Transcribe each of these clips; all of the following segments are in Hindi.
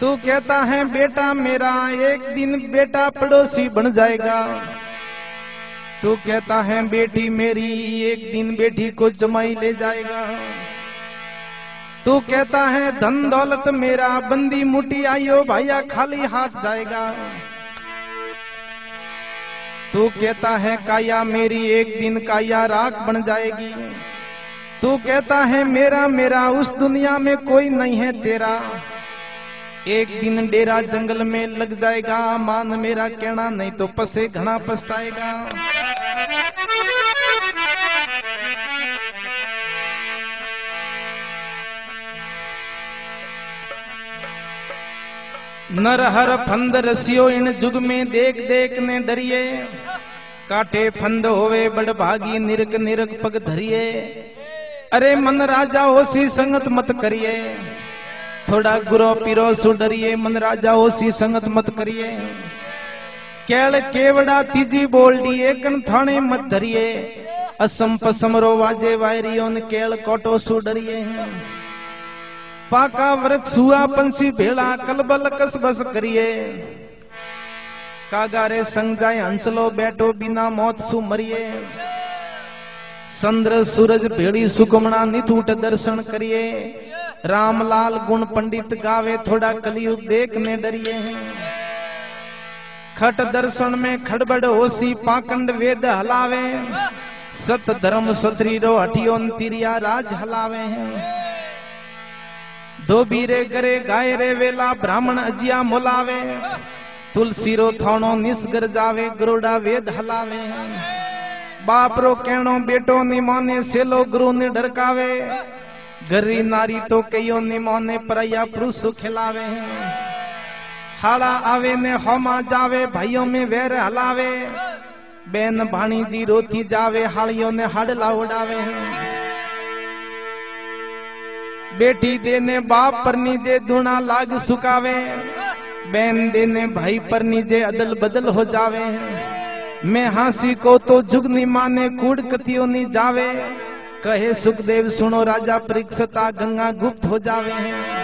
तू कहता है बेटा मेरा एक दिन बेटा पड़ोसी बन जाएगा। तू कहता है बेटी मेरी एक दिन बेटी को जमाई ले जाएगा। तू कहता है धन दौलत मेरा बंदी मुट्ठी आयो भाइया खाली हाथ जाएगा। तू कहता है काया मेरी एक दिन काया राख बन जाएगी। तू कहता है मेरा मेरा उस दुनिया में कोई नहीं है तेरा। एक दिन डेरा जंगल में लग जाएगा, मान मेरा कहना नहीं तो पसे घना पछताएगा। नर हर फंद रसियो इन जुग में देख देख ने डरिए। काटे फंद होवे बड़ भागी निरक निरक पग धरिए। अरे मन राजा ओसी संगत मत करिए। थोड़ा गुरो पीरो सुडरिए मन राजा ओसी संगत मत करिए। केड़ केवड़ा तीजी बोल दिए कन थाने मत धरिए। असम पसमरो वाजे वायरियों केड़ कोटो सुडरिए। पाका वृक्ष हुआ पंछी भेड़ा कलबल कस बस करिए। कागारे संग जाए हंसलो बैठो बिना मौत सु मरिए। चंद्र सूरज भेड़ी सुकमना निथूट दर्शन करिए। रामलाल गुण पंडित गावे थोड़ा कलियुग देखने डरिए हैं। खट दर्शन में खड़बड़ होसी पाखंड वेद हलावे। सत धर्म सतरीरो हटियो तिरिया राज हलावे हैं। धोबी रे करे गाय रे वेला ब्राह्मण अजिया मोलावे। तुलसी रो थानो निस्गर जावे गरुड़ा वेद हलावे हैं। बाप रो कहनो बेटो नि माने सेलो गुरु ने डरकावे। गरी नारी तो कईयों ने मोने परया पुरुष खिलावे हैं। हाड़ा आवे ने होमा जावे भाइयों में वैर हलावे। बेन भाणी जी रोती जावे हाड़ियों ने हाड़ला उड़ावे हैं। बेटी देने बाप पर नीजे दूना लाग सुकावे। बेन देने भाई पर नीजे अदल बदल हो जावे हैं। मैं हासी को तो जुगनी माने कूड़ कतियों नी जावे। कहे सुखदेव सुनो राजा परीक्षिता गंगा गुप्त हो जावे हैं।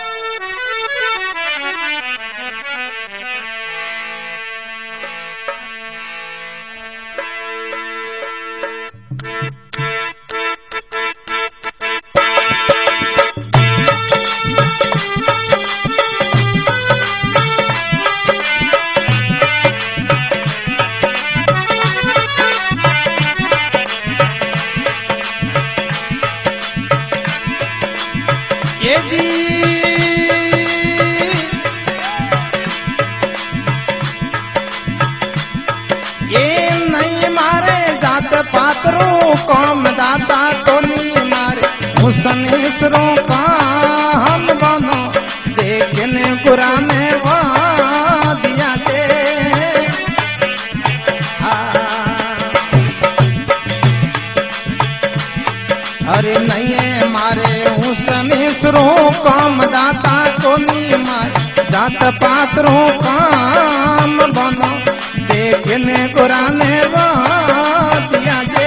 कौम दाता तो नहीं मारे मुसनीसरों का हम बनो देखने पुराने वादिया दे। अरे नहीं मारे मुसनीसरों कौम दाता तो नहीं मारे जात पात्रों का हम बनो देखने पुराने वादिया दे।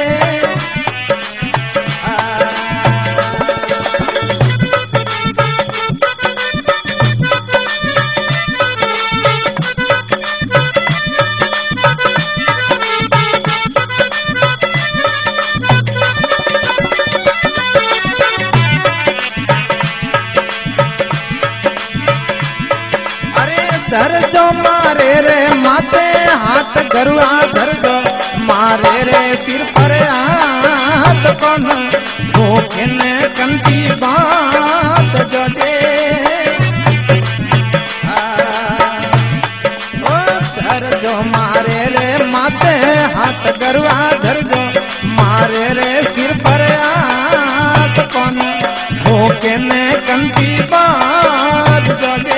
धर जो मारे रे माथे हाथ गरुआ धर जो मारे रे सिर पर हाथ कौन धोखे ने कंती बात जो जे। धर जो मारे रे माथे हाथ गरुआ धर जो मारे रे सिर पर हाथ कौन धोखे ने कंती बात जो जे।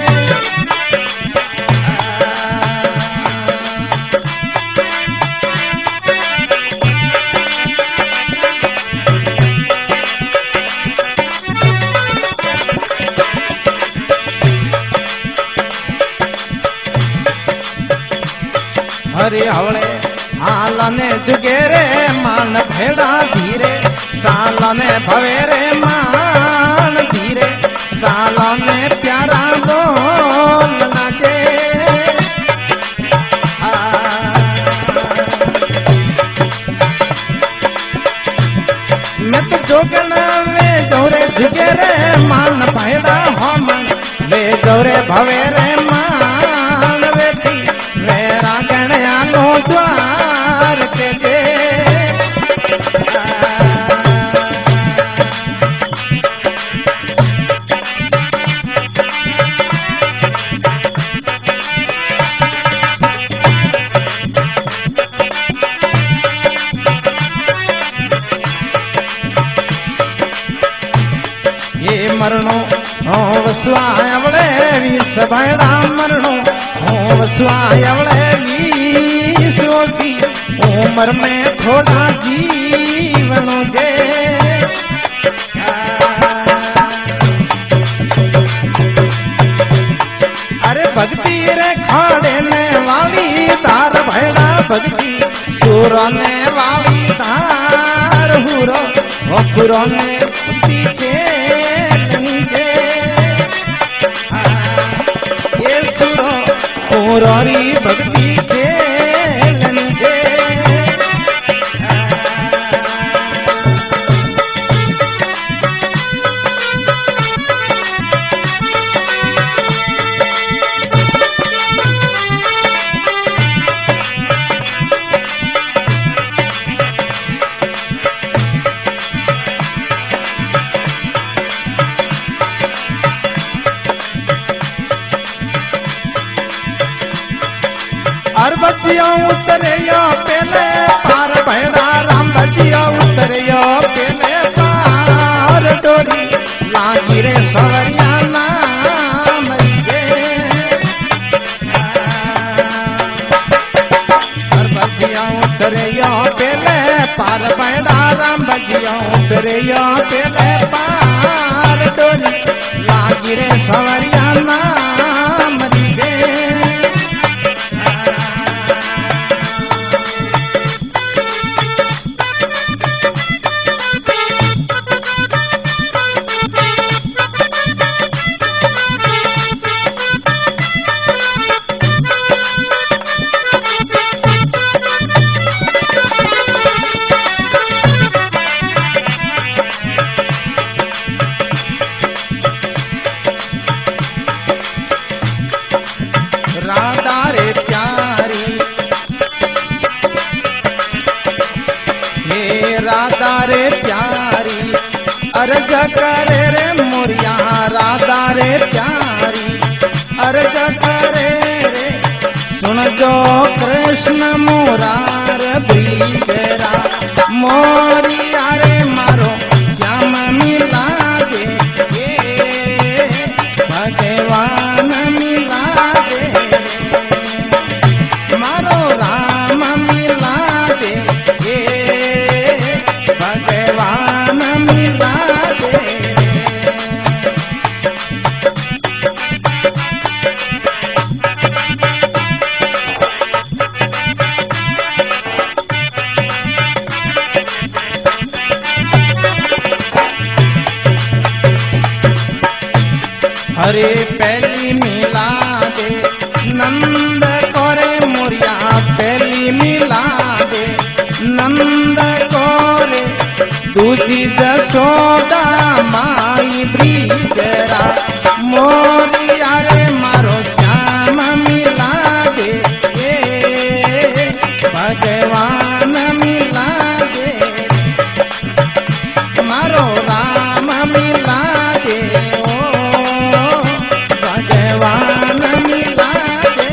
हरे हवले हालने जुगेरे मान भेड़ा धीरे सालने भवेरे मान धीरे सालने प्यारा दो भवे रे मालवे थी वे रागणया नो द्वार के जे मरणो हो वसवायवळे वीस भैड़ा मरणो हो वसवायवळे वीस ओसी उम्र में थोड़ा जीवनो जे अरे भक्ति रे खाड़ने वाली तार भैड़ा भक्ति सुरने वाली तार हुरो पुरो ने पीछे मुरारी भक्ति खेलन दे बजिया उतरियो पहले पार भैड़ा राम बजिया उतरियो पहले पार डोरी लागी रे सवरिया नाम गे बजिया उतरियो पहले पार भैड़ा राम बजिया उतरियो पहले पार डोरी लागी रे सवरिया नाम गे राधा रे प्यारी हे राधा रे प्यारी अर्ज करे रे मोरिया राधा रे प्यारी अर्ज करे रे सुन जो कृष्ण मोरार बीजरा मोरिया रे मारो श्याम मिला दे भगवान मिला दे मारो राम मिला दे भगवान मिला दे हरे पहली मिला दे नंद कोरे मोरिया पहली मिला दे नंद कोरे दूजी जसोदा माई ब्रीजरा मोरिया रे मारो श्याम मिला दे भगवान मिला दे मारो राम मिला दे भगवान मिला दे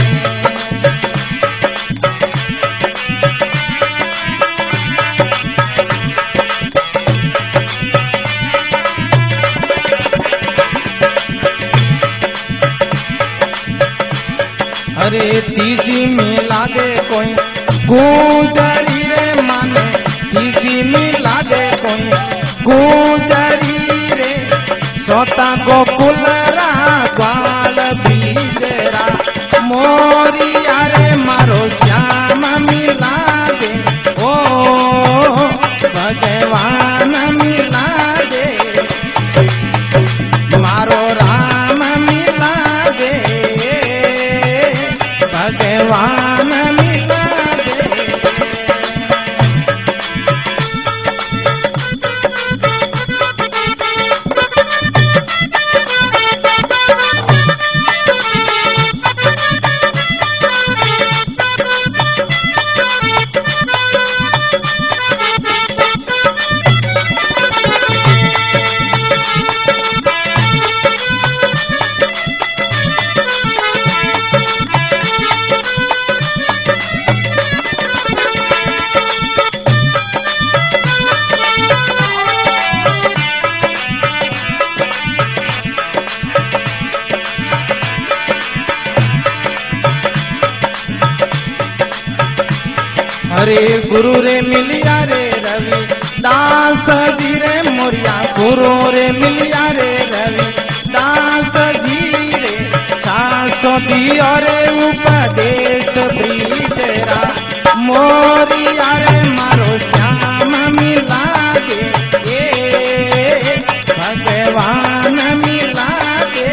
अरे तीजी मिला दे कोई गुजरी रे माने तीजी मिला दे कोई गुजरी रे सोता गोकुल रा ग्वाल बीजरा मोरिया रे मारो श्याम मिला दे ओ भगवान मिला दे मारो राम मिला दे भगवान मिला दे अरे गुरु रे मिलिया रे रवि दास जी रे मोरिया गुरु रे मिलिया रे रवि दास जी रे सासो दियो रे उपदेश ब्रीजरा मोरिया रे मारो श्याम मिला दे ये भगवान मिला दे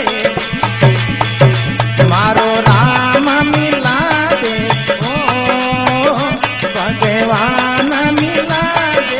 मारो राम मिला दे ओ भगवान मिला दे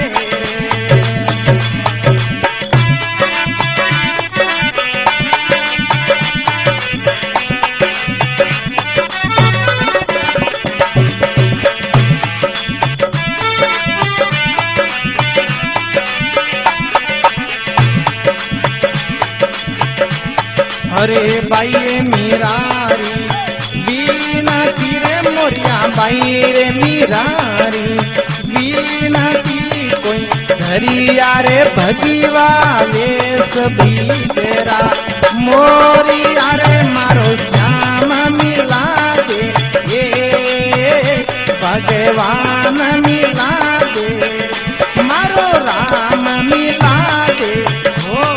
अरे बाई मीरारी बीनती रे मोरिया बाई रे मीरारी बीनती कोई धरिया रे भगवा वेश भी तेरा मोरिया रे मारो श्याम मिला दे ये भगवान मिला दे मारो राम मिला दे हो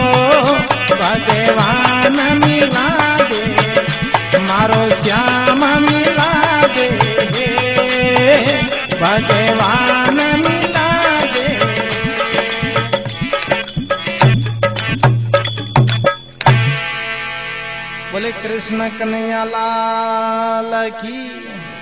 भगवान मिला दे मारो श्याम मिला दे भगवान मिला दे बोले कृष्ण कन्हैया लाल की।